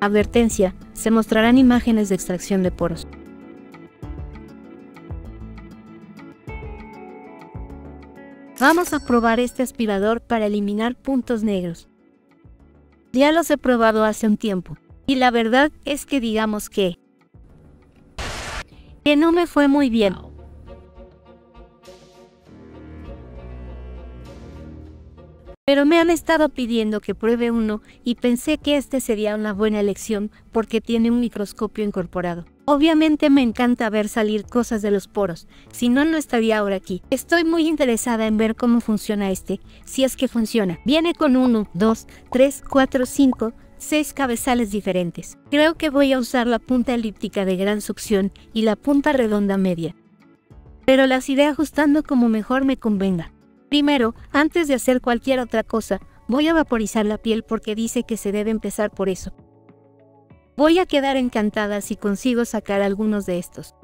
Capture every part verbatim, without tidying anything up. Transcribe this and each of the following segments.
Advertencia, se mostrarán imágenes de extracción de poros. Vamos a probar este aspirador para eliminar puntos negros. Ya los he probado hace un tiempo, y la verdad es que digamos que... que no me fue muy bien. Pero me han estado pidiendo que pruebe uno y pensé que este sería una buena elección porque tiene un microscopio incorporado. Obviamente me encanta ver salir cosas de los poros, si no, no estaría ahora aquí. Estoy muy interesada en ver cómo funciona este, si es que funciona. Viene con uno, dos, tres, cuatro, cinco, seis cabezales diferentes. Creo que voy a usar la punta elíptica de gran succión y la punta redonda media. Pero las iré ajustando como mejor me convenga. Primero, antes de hacer cualquier otra cosa, voy a vaporizar la piel porque dice que se debe empezar por eso. Voy a quedar encantada si consigo sacar algunos de estos.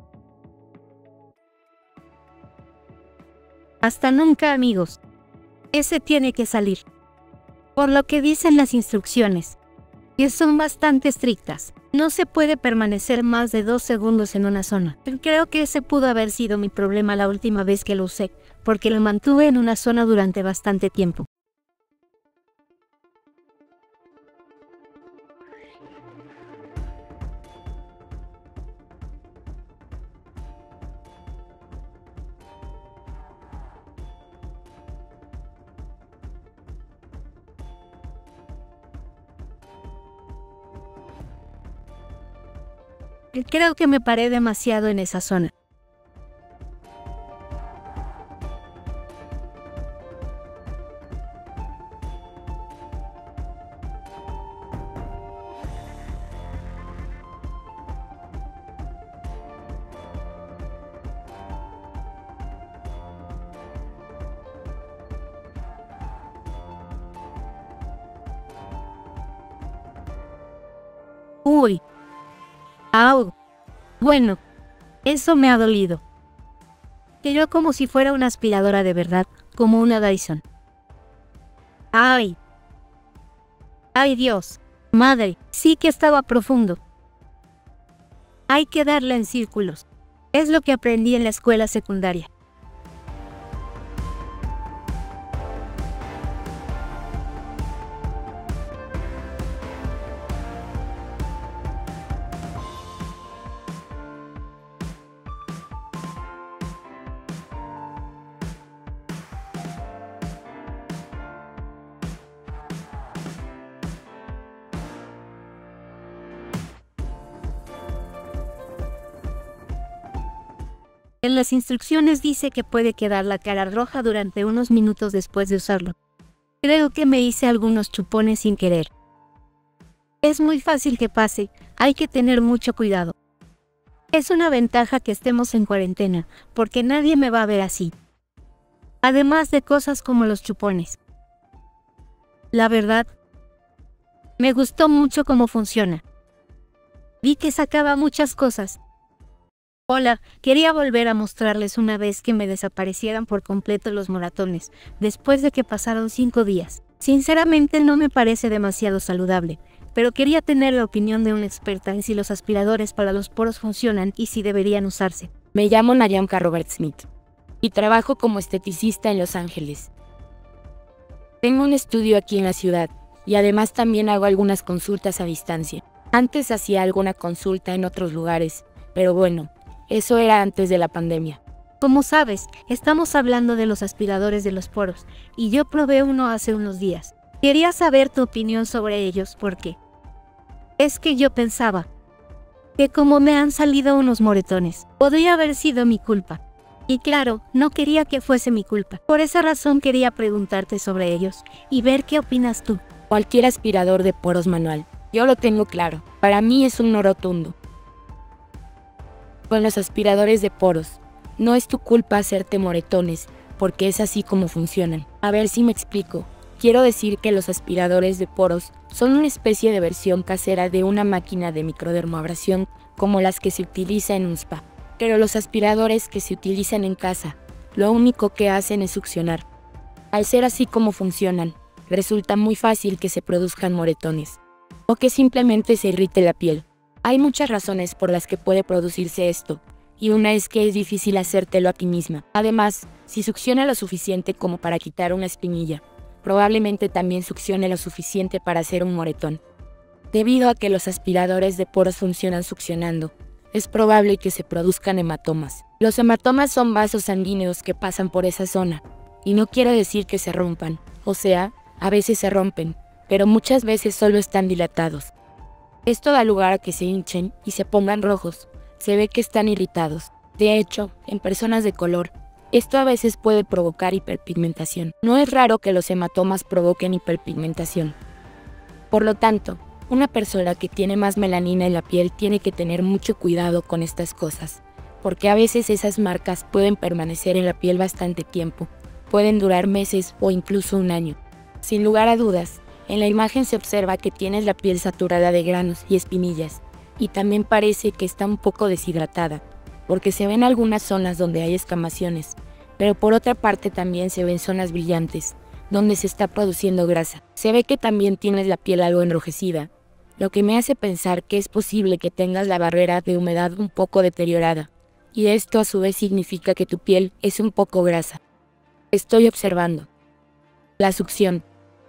Hasta nunca, amigos. Ese tiene que salir. Por lo que dicen las instrucciones, que son bastante estrictas. No se puede permanecer más de dos segundos en una zona. Creo que ese pudo haber sido mi problema la última vez que lo usé, porque lo mantuve en una zona durante bastante tiempo. Creo que me paré demasiado en esa zona. Uy. Au. Bueno, eso me ha dolido. Pero como si fuera una aspiradora de verdad, como una Dyson. ¡Ay! ¡Ay, Dios! Madre, sí que estaba profundo. Hay que darle en círculos. Es lo que aprendí en la escuela secundaria. En las instrucciones dice que puede quedar la cara roja durante unos minutos después de usarlo. Creo que me hice algunos chupones sin querer. Es muy fácil que pase, hay que tener mucho cuidado. Es una ventaja que estemos en cuarentena, porque nadie me va a ver así. Además de cosas como los chupones. La verdad, me gustó mucho cómo funciona. Vi que sacaba muchas cosas. Hola, quería volver a mostrarles una vez que me desaparecieran por completo los moratones, después de que pasaron cinco días. Sinceramente no me parece demasiado saludable, pero quería tener la opinión de una experta en si los aspiradores para los poros funcionan y si deberían usarse. Me llamo Nayamka Robert Smith y trabajo como esteticista en Los Ángeles. Tengo un estudio aquí en la ciudad y además también hago algunas consultas a distancia. Antes hacía alguna consulta en otros lugares, pero bueno, eso era antes de la pandemia. Como sabes, estamos hablando de los aspiradores de los poros, y yo probé uno hace unos días. Quería saber tu opinión sobre ellos porque es que yo pensaba que como me han salido unos moretones, podría haber sido mi culpa. Y claro, no quería que fuese mi culpa. Por esa razón quería preguntarte sobre ellos y ver qué opinas tú. Cualquier aspirador de poros manual, yo lo tengo claro, para mí es un no rotundo. Con los aspiradores de poros, no es tu culpa hacerte moretones, porque es así como funcionan. A ver si me explico. Quiero decir que los aspiradores de poros son una especie de versión casera de una máquina de microdermoabrasión como las que se utiliza en un spa. Pero los aspiradores que se utilizan en casa, lo único que hacen es succionar. Al ser así como funcionan, resulta muy fácil que se produzcan moretones. o que simplemente se irrite la piel. Hay muchas razones por las que puede producirse esto, y una es que es difícil hacértelo a ti misma. Además, si succiona lo suficiente como para quitar una espinilla, probablemente también succione lo suficiente para hacer un moretón. Debido a que los aspiradores de poros funcionan succionando, es probable que se produzcan hematomas. Los hematomas son vasos sanguíneos que pasan por esa zona, y no quiere decir que se rompan, o sea, a veces se rompen, pero muchas veces solo están dilatados. Esto da lugar a que se hinchen y se pongan rojos. Se ve que están irritados. De hecho, en personas de color, esto a veces puede provocar hiperpigmentación. No es raro que los hematomas provoquen hiperpigmentación. Por lo tanto, una persona que tiene más melanina en la piel tiene que tener mucho cuidado con estas cosas, porque a veces esas marcas pueden permanecer en la piel bastante tiempo, pueden durar meses o incluso un año. Sin lugar a dudas, en la imagen se observa que tienes la piel saturada de granos y espinillas, y también parece que está un poco deshidratada, porque se ven algunas zonas donde hay escamaciones, pero por otra parte también se ven zonas brillantes, donde se está produciendo grasa. Se ve que también tienes la piel algo enrojecida, lo que me hace pensar que es posible que tengas la barrera de humedad un poco deteriorada, y esto a su vez significa que tu piel es un poco grasa. Estoy observando la succión.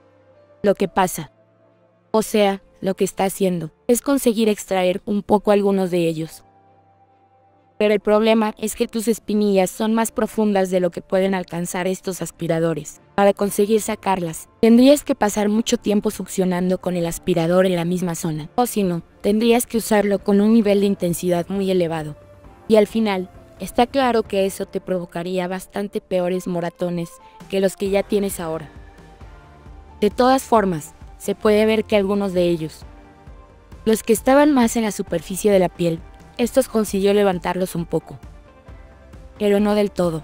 Lo que pasa, o sea, lo que está haciendo, es conseguir extraer un poco algunos de ellos. Pero el problema es que tus espinillas son más profundas de lo que pueden alcanzar estos aspiradores. Para conseguir sacarlas, tendrías que pasar mucho tiempo succionando con el aspirador en la misma zona. O si no, tendrías que usarlo con un nivel de intensidad muy elevado. Y al final, está claro que eso te provocaría bastante peores moratones que los que ya tienes ahora. De todas formas, se puede ver que algunos de ellos, los que estaban más en la superficie de la piel, estos consiguió levantarlos un poco, pero no del todo.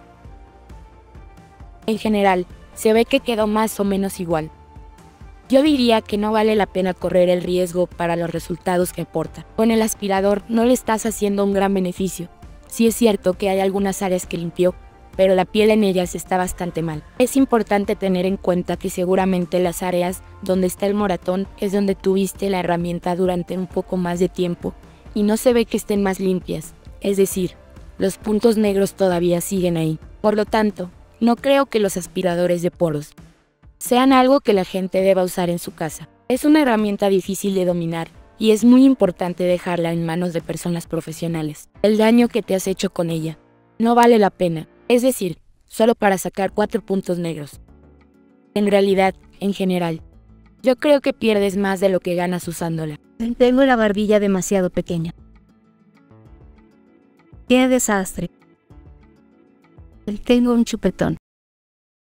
En general, se ve que quedó más o menos igual. Yo diría que no vale la pena correr el riesgo para los resultados que aporta. Con el aspirador no le estás haciendo un gran beneficio. Sí es cierto que hay algunas áreas que limpió, pero la piel en ellas está bastante mal. Es importante tener en cuenta que seguramente las áreas donde está el moratón es donde tuviste la herramienta durante un poco más de tiempo, y no se ve que estén más limpias, es decir, los puntos negros todavía siguen ahí. Por lo tanto, no creo que los aspiradores de poros sean algo que la gente deba usar en su casa. Es una herramienta difícil de dominar, y es muy importante dejarla en manos de personas profesionales. El daño que te has hecho con ella no vale la pena, es decir, solo para sacar cuatro puntos negros. En realidad, en general, yo creo que pierdes más de lo que ganas usándola. Tengo la barbilla demasiado pequeña. ¡Qué desastre! Tengo un chupetón.